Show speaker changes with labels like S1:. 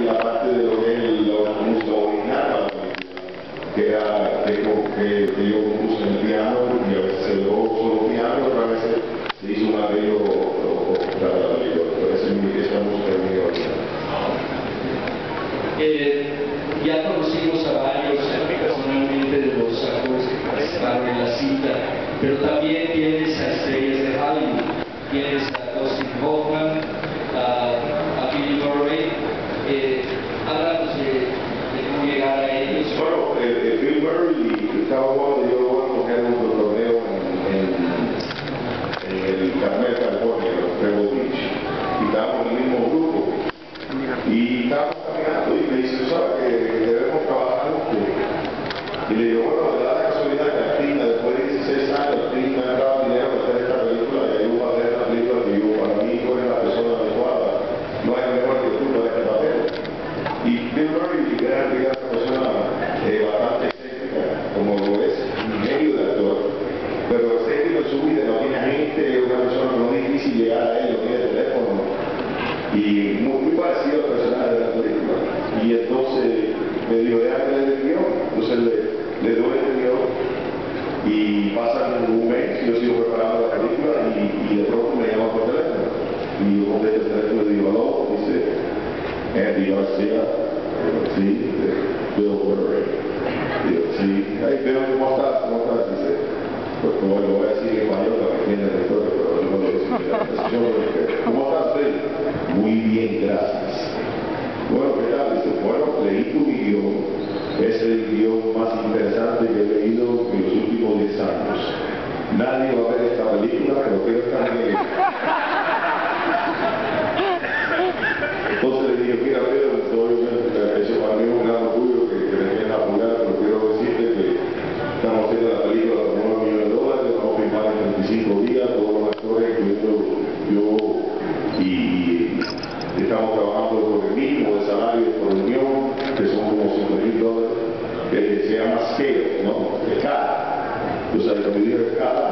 S1: la parte de lo que es la música original para la película, que era que yo compuse en el piano, y a veces se grabó solo piano, otras veces se hizo un arreglo para la película, pero esa música es muy original.
S2: Ya conocimos a varios personalmente de los actores que participaron en la cinta, pero también tienes a estrellas de Hollywood, tienes a Dustin Hoffman, a Bill Murray. Háblanos de cómo llegar a ellos.
S1: Bueno, Bill Murray estaba jugando, yo lo voy a coger un torneo en el Carmel, California, en Pebble Beach, y estábamos en el mismo grupo, y estábamos caminando y me dice, ¿sabes que debemos trabajar juntos? Y le digo, bueno, me da la casualidad que Artina, después de 16 años, Artina me ha dado dinero para hacer esta película, y ayuda a hacer esta película que yo, para mí, tú eres la persona adecuada, no hay mejor que tú para este papel. Y Bill Murray era una persona bastante excéntrica, como lo es, medio de actor, pero excéntrico en su vida, no tiene agente, es una persona que no es difícil llegar a él, no tiene teléfono, y muy parecido al personaje de la película. Y entonces me dijo, déjame leer el guión. Entonces le doy el guión y pasan un mes, yo sigo preparando la película y de pronto me llaman por teléfono. Y yo contesto el teléfono y le digo, aló, dice, Andy García, sí, Bill Murray. Digo, sí, hey Bill, ¿cómo estás? ¿Cómo estás? Dice, pues como lo voy a decir en español para que entiendan la historia, pero yo no lo digo. ¿Cómo estás, Bill? Muy bien, gracias. Bueno, ¿qué tal? Dice, bueno, leí tu guión. Es el guión más interesante que he leído en los últimos 10 años. Nadie va a ver esta película, pero quiero estar en ella. Entonces le dije, mira, Pedro, eso para mí es un gran orgullo que me quieran apoyar, pero quiero decirte que estamos haciendo la película por $9 millones, vamos a filmar en 35 días, todos los actores, incluyendo yo, y estamos trabajando por el mínimo de salario por reunión, que son como $5,000, que se llama scale, ¿no? Escala. O sea, cuando digo escala,